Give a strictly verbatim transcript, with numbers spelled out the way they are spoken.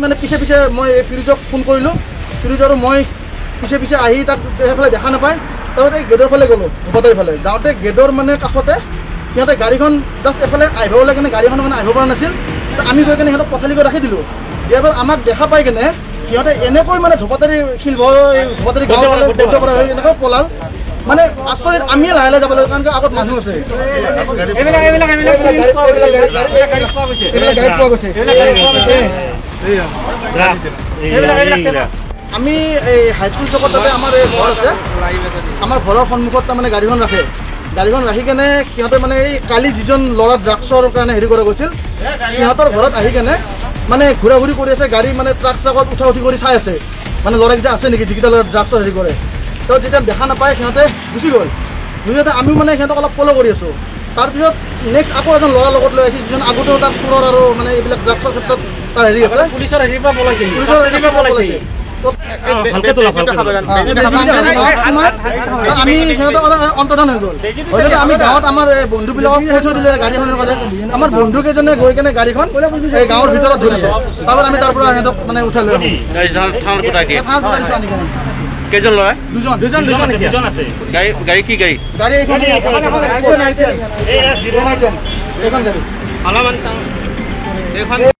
মানে পিছে পিছে মই ফিৰোজক ফোন কৰিলোঁ। ফিৰোজ আৰু মই পিছে পিছে আহি তাক সেইফালে দেখা নাপায়। তাৰপিছত এই গেটৰ ফালে গ'লোঁ, ধূপতাৰীৰ ফালে যাওঁতে গেটৰ মানে কাষতে সিহঁতে গাড়ীখন জাষ্ট এফালে আহিব ওলাই কিনে গাড়ীখনৰ মানে আহিব পৰা নাছিল। আমি গৈ কিনে সিহঁতক পথালি কৰি ৰাখি দিলোঁ। দিয়াৰ পিছত আমাক দেখা পাই কিনে সিহঁতে এনেকৈ মানে ধূপতাৰী শিলভৰ ধূপতাৰী গাঁৱৰ ফালে বদ্ধ কৰা হৈ এনেকৈ পলাল। মানে আচৰিত আমিয়ে লাহে লাহে যাব লাগিব, কাৰণ আগত মানুহ আছে। আমি এই হাইস্কুল চকত তাতে আমাৰ এই ঘৰ আছে, আমাৰ ঘৰৰ সন্মুখত তাৰমানে গাড়ীখন ৰাখে। গাড়ীখন ৰাখি কেনে সিহঁতে মানে এই কালি যিজন ল'ৰা ড্ৰাগছৰ কাৰণে হেৰি কৰা গৈছিল সিহঁতৰ ঘৰত আহি কেনে মানে ঘূৰা ঘূৰি কৰি আছে। গাড়ী মানে ট্ৰাক চাকত উঠা উঠি কৰি চাই আছে মানে ল'ৰাকেইটা আছে নেকি যিকেইটা ল'ৰা ড্ৰাগছৰ হেৰি কৰে। তো যেতিয়া দেখা নাপায় সিহঁতে গুচি গ'ল। দুয়োটা আমিও মানে সিহঁতক অলপ ফ'ল' কৰি আছোঁ। তাৰপিছত নেক্সট আকৌ এজন ল'ৰাৰ লগত লৈ আহিছে, যিজন আগতেও তাৰ চোৰৰ আৰু মানে এইবিলাক ড্ৰাগছৰ ক্ষেত্ৰত তাৰ হেৰি আছে। পুলিচৰ হেৰিৰ পৰা পলাইছে, পুলিচৰ হেৰিৰ পৰা পলাইছে। আমি সিহঁতক অন্তৰ্ধান হৈ গ'ল। হয়তো আমি গাঁৱত আমাৰ বন্ধুবিলাকক কৈ থৈ দিলে গাড়ীখনৰ কথা। আমাৰ বন্ধুকেইজনে গৈ কেনে গাড়ীখন এই গাঁৱৰ ভিতৰত ধৰিছে। তাৰপিছত আমি তাৰ পৰা সিহঁতক মানে উঠাই লৈ আহিছোঁ। কেইজন ল'ৰা? দুজন দুজন দুজন আছে। গাড়ী গাড়ী কি গাড়ী? গাড়ী এইখন এইখন গাড়ী